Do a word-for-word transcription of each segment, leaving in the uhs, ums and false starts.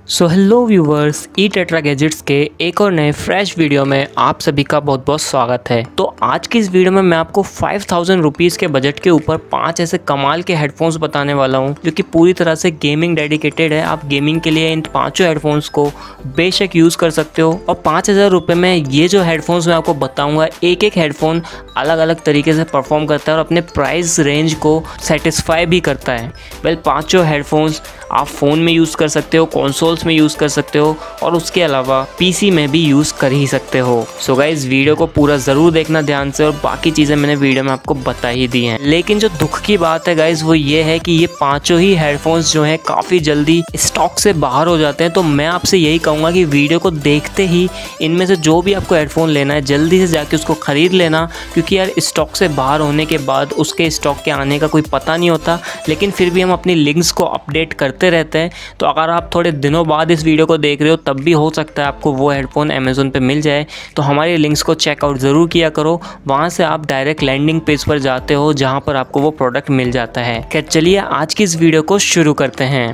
सो hello viewers, E Tetra Gadgets के एक और नए फ्रेश वीडियो में आप सभी का बहुत बहुत स्वागत है। तो आज की इस वीडियो में मैं आपको फाइव थाउजेंड रुपीज़ के बजट के ऊपर पांच ऐसे कमाल के हेडफोन्स बताने वाला हूं जो कि पूरी तरह से गेमिंग डेडिकेटेड है। आप गेमिंग के लिए इन पांचों हेडफोन्स को बेशक यूज़ कर सकते हो। और पाँच हज़ार रुपये में ये जो हेडफोन्स मैं आपको बताऊँगा, एक एक हेडफोन अलग अलग तरीके से परफॉर्म करता है और अपने प्राइस रेंज को सेटिस्फाई भी करता है। वेल पाँचों हेडफोन्स आप फ़ोन में यूज़ कर सकते हो, कंसोल्स में यूज़ कर सकते हो और उसके अलावा पीसी में भी यूज़ कर ही सकते हो। सो गाइस, वीडियो को पूरा ज़रूर देखना ध्यान से, और बाकी चीज़ें मैंने वीडियो में आपको बता ही दी हैं। लेकिन जो दुख की बात है गाइस वो ये है कि ये पाँचों ही हेडफोन्स जो हैं काफ़ी जल्दी स्टॉक से बाहर हो जाते हैं। तो मैं आपसे यही कहूँगा कि वीडियो को देखते ही इनमें से जो भी आपको हेडफोन लेना है जल्दी से जाके उसको ख़रीद लेना, क्योंकि यार स्टॉक से बाहर होने के बाद उसके स्टॉक के आने का कोई पता नहीं होता। लेकिन फिर भी हम अपनी लिंक्स को अपडेट करते रहते हैं। तो अगर आप थोड़े दिनों बाद इस वीडियो को देख रहे हो तब भी हो सकता है आपको वो हेडफोन अमेज़न पे मिल जाए। तो हमारी लिंक्स को चेकआउट ज़रूर किया करो। वहाँ से आप डायरेक्ट लैंडिंग पेज पर जाते हो जहाँ पर आपको वो प्रोडक्ट मिल जाता है। खैर चलिए आज की इस वीडियो को शुरू करते हैं।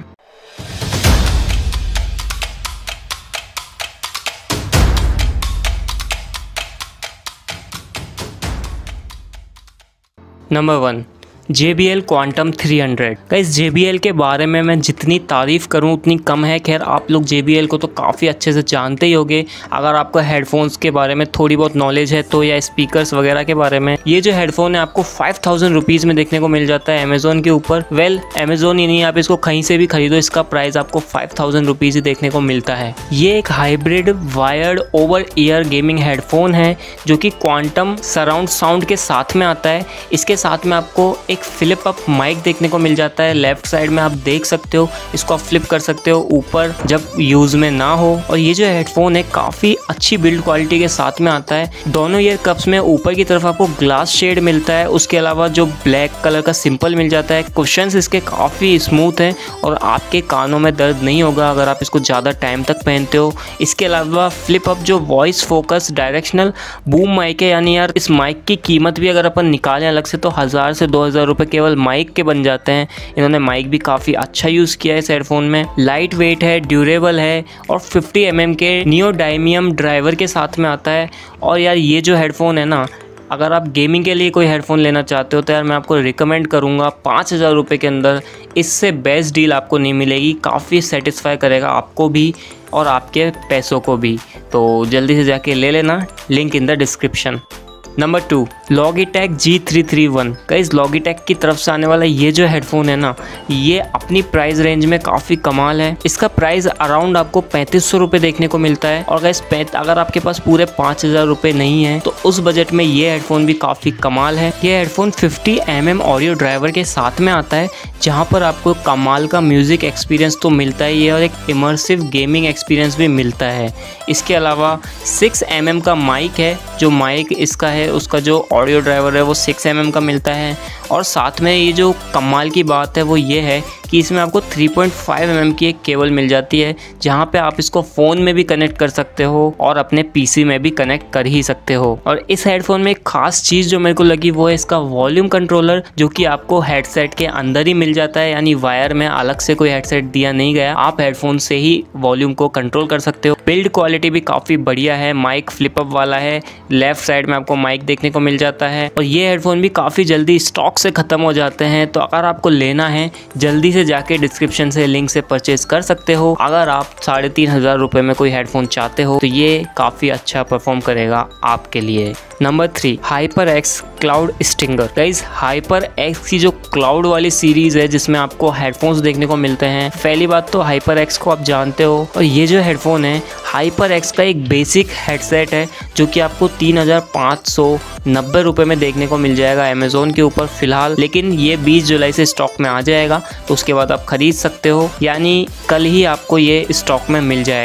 Number one, J B L Quantum three hundred. Guys, J B L के बारे में मैं जितनी तारीफ़ करूं उतनी कम है। खैर आप लोग जे बी एल को तो काफ़ी अच्छे से जानते ही होंगे। अगर आपको हेडफोन्स के बारे में थोड़ी बहुत नॉलेज है तो, या स्पीकर्स वगैरह के बारे में। ये जो हेडफोन है आपको फाइव थाउजेंड रुपीज़ में देखने को मिल जाता है अमेज़ोन के ऊपर। वेल अमेज़ोन ही नहीं, आप इसको कहीं से भी खरीदो, इसका प्राइस आपको फाइव थाउजेंड रुपीज़ ही देखने को मिलता है। ये एक hybrid wired over ear gaming headphone है जो कि क्वांटम सराउंड साउंड के साथ में आता है। इसके साथ में आपको एक फ्लिप अप माइक देखने को मिल जाता है। लेफ्ट साइड में आप देख सकते हो, इसको आप फ्लिप कर सकते हो ऊपर जब यूज़ में ना हो। और ये जो हेडफोन है काफ़ी अच्छी बिल्ड क्वालिटी के साथ में आता है। दोनों ईयर कप्स में ऊपर की तरफ आपको ग्लास शेड मिलता है। उसके अलावा जो ब्लैक कलर का सिंपल मिल जाता है। कुशन्स इसके काफ़ी स्मूथ हैं और आपके कानों में दर्द नहीं होगा अगर आप इसको ज़्यादा टाइम तक पहनते हो। इसके अलावा फ्लिप अप जो voice focus directional boom mic है, यानी यार इस माइक की कीमत भी अगर अपन निकालें अलग से तो हज़ार से दो हज़ार रुपये केवल माइक के बन जाते हैं। इन्होंने माइक भी काफ़ी अच्छा यूज़ किया है इस हेडफोन में। लाइट वेट है, ड्यूरेबल है और फिफ्टी एम एम के नियोडायमियम ड्राइवर के साथ में आता है। और यार ये जो हेडफोन है ना, अगर आप गेमिंग के लिए कोई हेडफोन लेना चाहते हो तो यार मैं आपको रिकमेंड करूँगा, पाँच हज़ार रुपये के अंदर इससे बेस्ट डील आपको नहीं मिलेगी। काफ़ी सेटिस्फाई करेगा आपको भी और आपके पैसों को भी। तो जल्दी से जाके ले लेना, link in the description. Number two, Logitech G three three one. Guys, Logitech की तरफ से आने वाला ये जो हेडफोन है ना, ये अपनी प्राइस रेंज में काफ़ी कमाल है। इसका प्राइस अराउंड आपको पैंतीस सौ रुपये देखने को मिलता है। और गाइस, अगर आपके पास पूरे पाँच हज़ार रुपये नहीं है तो उस बजट में ये हेडफोन भी काफ़ी कमाल है। ये headphone fifty M M audio driver के साथ में आता है, जहाँ पर आपको कमाल का म्यूज़िक एक्सपीरियंस तो मिलता ही है और एक इमर्सिव गेमिंग एक्सपीरियंस भी मिलता है। इसके अलावा सिक्स एम एम का माइक है। जो माइक इसका है उसका जो ऑडियो ड्राइवर है वो सिक्स एम एम का मिलता है। और साथ में ये जो कमाल की बात है वो ये है कि इसमें आपको three point five M M की एक केबल मिल जाती है, जहाँ पे आप इसको फ़ोन में भी कनेक्ट कर सकते हो और अपने पीसी में भी कनेक्ट कर ही सकते हो। और इस हेडफोन में एक खास चीज़ जो मेरे को लगी वो है इसका वॉल्यूम कंट्रोलर, जो कि आपको हेडसेट के अंदर ही मिल जाता है। यानी वायर में अलग से कोई हेडसेट दिया नहीं गया, आप हेडफोन से ही वॉल्यूम को कंट्रोल कर सकते हो। बिल्ड क्वालिटी भी काफ़ी बढ़िया है। माइक फ्लिपअप वाला है, लेफ्ट साइड में आपको माइक देखने को मिल जाता है। और ये हेडफोन भी काफ़ी जल्दी स्टॉक से ख़त्म हो जाते हैं। तो अगर आपको लेना है जल्दी से जाके डिस्क्रिप्शन से लिंक से परचेज कर सकते हो। अगर आप साढ़े तीन हज़ार रुपये में कोई हेडफोन चाहते हो तो ये काफ़ी अच्छा परफॉर्म करेगा आपके लिए। Number three, HyperX Cloud Stinger. Guys, HyperX की जो क्लाउड वाली सीरीज़ है जिसमें आपको हेडफोन्स देखने को मिलते हैं। पहली बात तो हाइपर एक्स को आप जानते हो, और ये जो हेडफोन है हाइपर एक्स का एक बेसिक हेडसेट है जो कि आपको तीन हज़ार पाँच सौ नब्बे रुपये में देखने को मिल जाएगा अमेज़ोन के ऊपर फ़िलहाल। लेकिन ये बीस जुलाई से स्टॉक में आ जाएगा, तो उसके बाद आप ख़रीद सकते हो, यानी कल ही आपको ये स्टॉक में मिल जाएगा।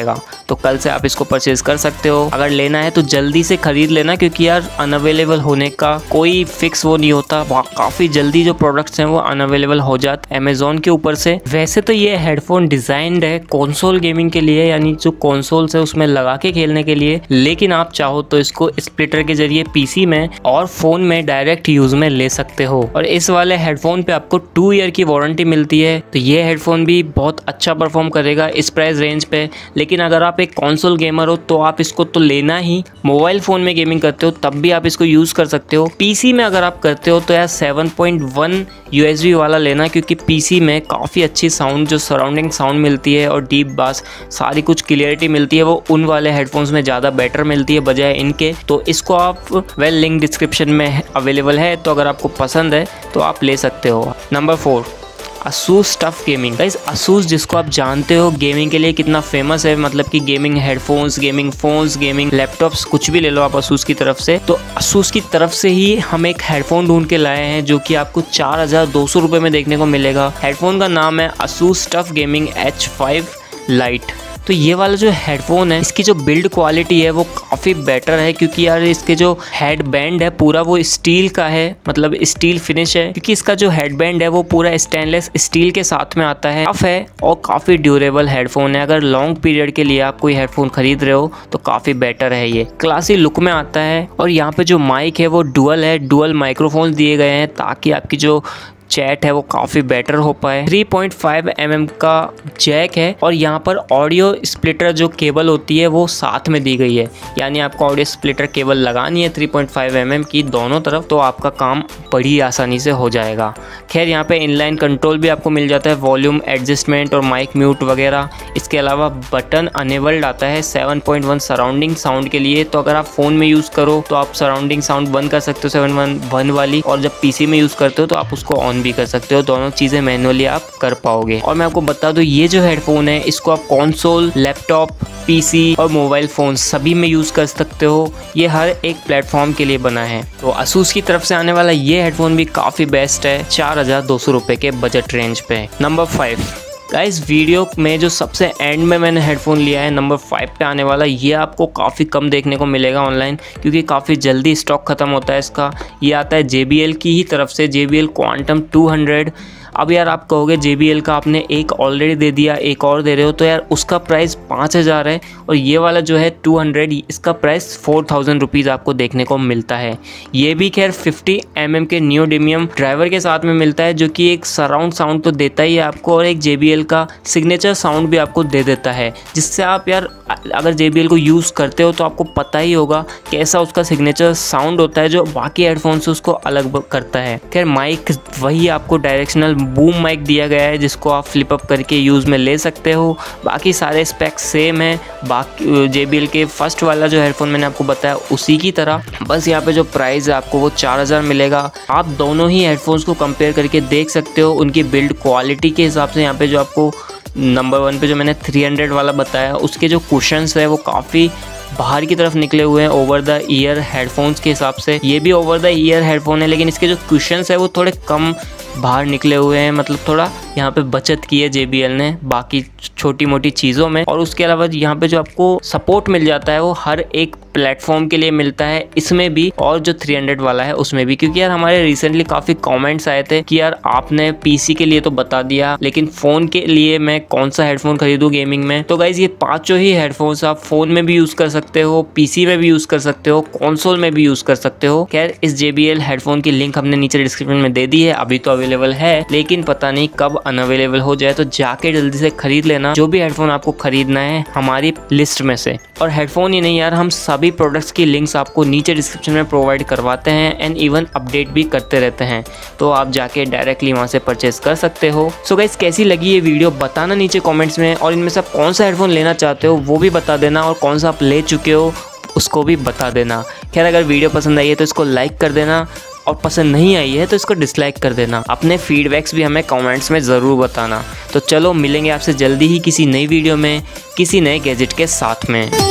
तो कल से आप इसको परचेज कर सकते हो। अगर लेना है तो जल्दी से खरीद लेना, क्योंकि यार अनअवेलेबल होने का कोई फिक्स वो नहीं होता, काफ़ी जल्दी जो प्रोडक्ट्स हैं वो अनअवेलेबल हो जाते अमेजोन के ऊपर से। वैसे तो ये हेडफोन डिजाइंड है कंसोल गेमिंग के लिए, यानी जो कंसोल्स है उसमें लगा के खेलने के लिए, लेकिन आप चाहो तो इसको स्प्लिटर के जरिए पीसी में और फोन में डायरेक्ट यूज में ले सकते हो। और इस वाले हेडफोन पे आपको टू ईयर की वारंटी मिलती है, तो ये हेडफोन भी बहुत अच्छा परफॉर्म करेगा इस प्राइस रेंज पे। लेकिन अगर आप एक कंसोल गेमर हो तो आप इसको तो लेना ही, मोबाइल फोन में गेमिंग करते हो तब भी आप इसको यूज कर सकते हो। पीसी में अगर आप करते हो तो यार सेवन पॉइंट वन यूएसबी वाला लेना, क्योंकि पीसी में काफ़ी अच्छी साउंड, जो सराउंडिंग साउंड मिलती है और डीप बास सारी कुछ क्लियरिटी मिलती है, वो उन वाले हेडफोन्स में ज़्यादा बेटर मिलती है बजाय इनके। तो इसको आप वेल लिंक डिस्क्रिप्शन में अवेलेबल है, तो अगर आपको पसंद है तो आप ले सकते हो। Number four, Asus TUF gaming. Guys Asus जिसको आप जानते हो गेमिंग के लिए कितना फेमस है, मतलब कि gaming headphones, gaming phones, gaming laptops, कुछ भी ले लो आप Asus की तरफ से। तो Asus की तरफ से ही हम एक हेडफोन ढूंढ के लाए हैं जो कि आपको चार हजार दो सौ रुपये में देखने को मिलेगा। हेडफोन का नाम है Asus TUF gaming H five lite. तो ये वाला जो हेडफोन है, इसकी जो बिल्ड क्वालिटी है वो काफ़ी बेटर है, क्योंकि यार इसके जो हेड बैंड है पूरा वो स्टील का है, मतलब स्टील फिनिश है, क्योंकि इसका जो हेड बैंड है वो पूरा स्टेनलेस स्टील के साथ में आता है। टफ है और काफ़ी ड्यूरेबल हेडफोन है। अगर लॉन्ग पीरियड के लिए आप कोई हेडफोन खरीद रहे हो तो काफ़ी बेटर है। ये क्लासी लुक में आता है और यहाँ पे जो माइक है वो डुअल है, डुअल माइक्रोफोन दिए गए हैं ताकि आपकी जो चैट है वो काफ़ी बेटर हो पाए। Three point five M M का जैक है और यहाँ पर ऑडियो स्प्लिटर जो केबल होती है वो साथ में दी गई है, यानी आपको ऑडियो स्प्लिटर केबल लगानी है three point five M M की दोनों तरफ, तो आपका काम बड़ी आसानी से हो जाएगा। खैर यहाँ पे इनलाइन कंट्रोल भी आपको मिल जाता है, वॉल्यूम एडजस्टमेंट और माइक म्यूट वगैरह। इसके अलावा बटन अनेबल्ड आता है seven point one surrounding sound के लिए, तो अगर आप फ़ोन में यूज़ करो तो आप सराउंडिंग साउंड बंद कर सकते हो सेवन वन वन वाली, और जब पीसी में यूज़ करते हो तो आप उसको ऑन भी कर सकते हो। दोनों चीजें मैनुअली आप कर पाओगे। और मैं आपको बता दूं ये जो हेडफोन है इसको आप कंसोल, लैपटॉप, पीसी और मोबाइल फोन सभी में यूज कर सकते हो। ये हर एक प्लेटफॉर्म के लिए बना है। तो Asus की तरफ से आने वाला ये हेडफोन भी काफी बेस्ट है चार हजार दो सौ रुपए के बजट रेंज पे। नंबर फाइव, गाइस वीडियो में जो सबसे एंड में मैंने हेडफोन लिया है नंबर फाइव पे आने वाला, ये आपको काफ़ी कम देखने को मिलेगा ऑनलाइन, क्योंकि काफ़ी जल्दी स्टॉक ख़त्म होता है इसका। ये आता है जे बी एल की ही तरफ से, J B L Quantum two hundred. अब यार आप कहोगे जे बी एल का आपने एक ऑलरेडी दे दिया, एक और दे रहे हो, तो यार उसका प्राइस पाँच हज़ार है और ये वाला जो है टू हंड्रेड, इसका प्राइस फोर थाउजेंड रुपीज़ आपको देखने को मिलता है। ये भी खैर फिफ्टी एम एम के नियोडिमियम ड्राइवर के साथ में मिलता है, जो कि एक सराउंड साउंड तो देता ही है आपको और एक जे बी एल का सिग्नेचर साउंड भी आपको दे देता है, जिससे आप यार अगर जे बी एल को यूज़ करते हो तो आपको पता ही होगा कैसा उसका सिग्नेचर साउंड होता है, जो बाकी हेडफोन से उसको अलग करता है। खैर माइक वही आपको डायरेक्शनल बूम माइक दिया गया है, जिसको आप फ्लिप अप करके यूज़ में ले सकते हो। बाकी सारे स्पेक्स सेम है, बाकी जे बी एल के फर्स्ट वाला जो हेडफोन मैंने आपको बताया उसी की तरह, बस यहाँ पे जो प्राइस है आपको वो चार हज़ार मिलेगा। आप दोनों ही हेडफोन्स को कंपेयर करके देख सकते हो उनकी बिल्ड क्वालिटी के हिसाब से। यहाँ पे जो आपको नंबर वन पे जो मैंने थ्री हंड्रेड वाला बताया, उसके जो कुशन्स है वो काफ़ी बाहर की तरफ निकले हुए हैं ओवर द ईयर हेडफोन्स के हिसाब से। ये भी ओवर द ईयर हेडफोन है, लेकिन इसके जो कुशन्स है वो थोड़े कम बाहर निकले हुए हैं, मतलब थोड़ा यहाँ पे बचत की है जे बी एल ने बाकी छोटी मोटी चीज़ों में। और उसके अलावा यहाँ पे जो आपको सपोर्ट मिल जाता है वो हर एक प्लेटफॉर्म के लिए मिलता है, इसमें भी और जो थ्री हंड्रेड वाला है उसमें भी। क्योंकि यार हमारे रिसेंटली काफ़ी कमेंट्स आए थे कि यार आपने पीसी के लिए तो बता दिया, लेकिन फ़ोन के लिए मैं कौन सा हेडफोन खरीदूँ गेमिंग में। तो गाइज ये पाँचों ही हेडफोन्स आप फ़ोन में भी यूज़ कर सकते हो, पीसी में भी यूज़ कर सकते हो, कंसोल में भी यूज़ कर सकते हो। खैर इस जे बी एल हेडफोन की लिंक हमने नीचे डिस्क्रिप्शन में दे दी है, अभी तो अवेलेबल है, लेकिन पता नहीं कब अनअवेलेबल हो जाए, तो जाके जल्दी से खरीद लेना जो भी हेडफोन आपको खरीदना है हमारी लिस्ट में से। और हेडफोन ही नहीं यार, हम सभी प्रोडक्ट्स की लिंक्स आपको नीचे डिस्क्रिप्शन में प्रोवाइड करवाते हैं एंड इवन अपडेट भी करते रहते हैं, तो आप जाके डायरेक्टली वहाँ से परचेस कर सकते हो। सो गाइस कैसी लगी ये वीडियो बताना नीचे कमेंट्स में, और इनमें से आप कौन सा हेडफोन लेना चाहते हो वो भी बता देना, और कौन सा आप ले चुके हो उसको भी बता देना। खैर अगर वीडियो पसंद आई है तो इसको लाइक कर देना, और पसंद नहीं आई है तो इसको डिसलाइक कर देना। अपने फीडबैक्स भी हमें कमेंट्स में ज़रूर बताना। तो चलो मिलेंगे आपसे जल्दी ही किसी नई वीडियो में किसी नए गैजेट के साथ में।